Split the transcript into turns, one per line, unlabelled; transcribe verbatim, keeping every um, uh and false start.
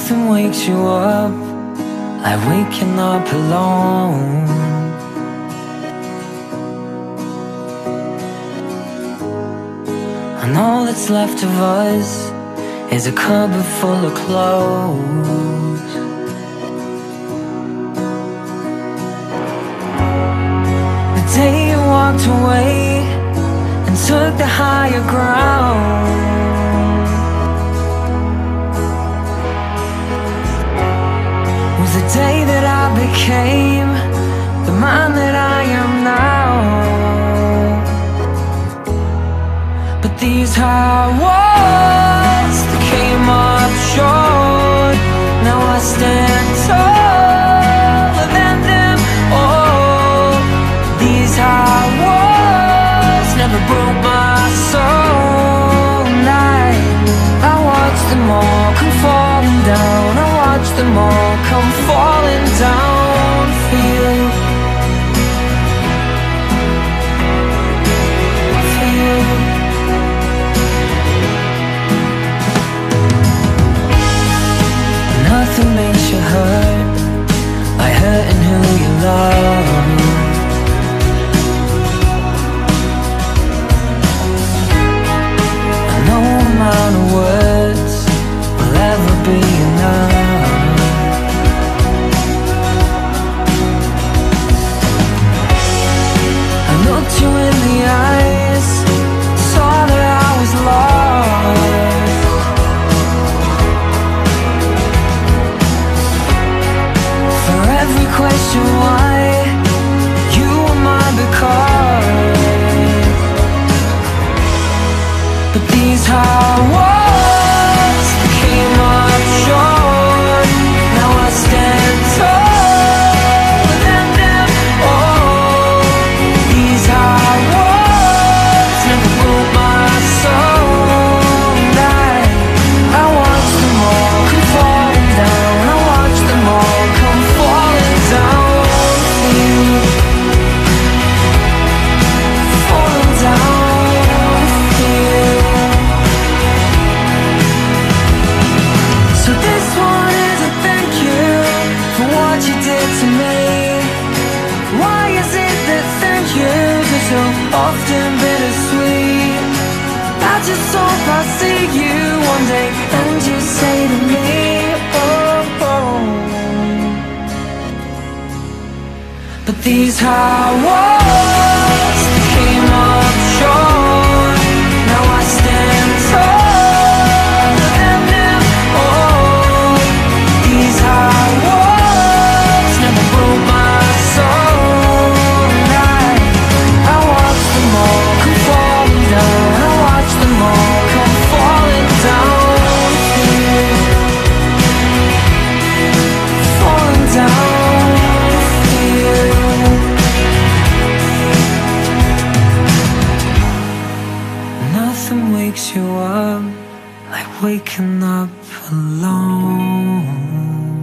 Nothing wakes you up like waking up alone. And all that's left of us is a cupboard full of clothes. The day you walked away and took the higher ground was the day that I became the man that I am now. But these high walls that came up short, now I stand taller than them all. These high walls never broke my soul. I, I watched them all come falling down. I watched them all come falling down for you. For you. Nothing makes you hurt like hurting who you love. And no amount of words will ever be enough. I looked you in the eyes, saw that I was lost. For every question why, you were mine because. But these high walls came up short, now I stand taller than them all. These high walls never broke my soul. I, I watched them all come falling down. I watched them all come falling down for you. Falling down for you. So this one is a thank you for what you did to me. Why is it that thank yous are so often bittersweet? I just hope I see you one day and you say to me, oh, oh. But these high walls came up short, now I stand taller than them all. These high walls never broke my soul. I, I watched them all come falling down. I watched them all come falling down for you. Falling down for you. Nothing wakes you up like waking up alone.